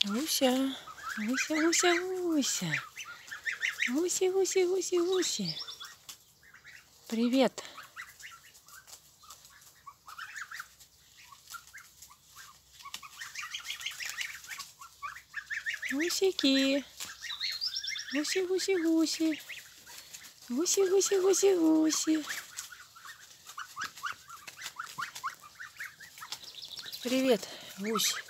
Гуся, гуся, гуся, гуся. Гуси, гуси, гуси, гуси. Привет. Гусики. Гуси, гуси, гуси. Гуси, гуси, гуси, гуси. Привет, гусь.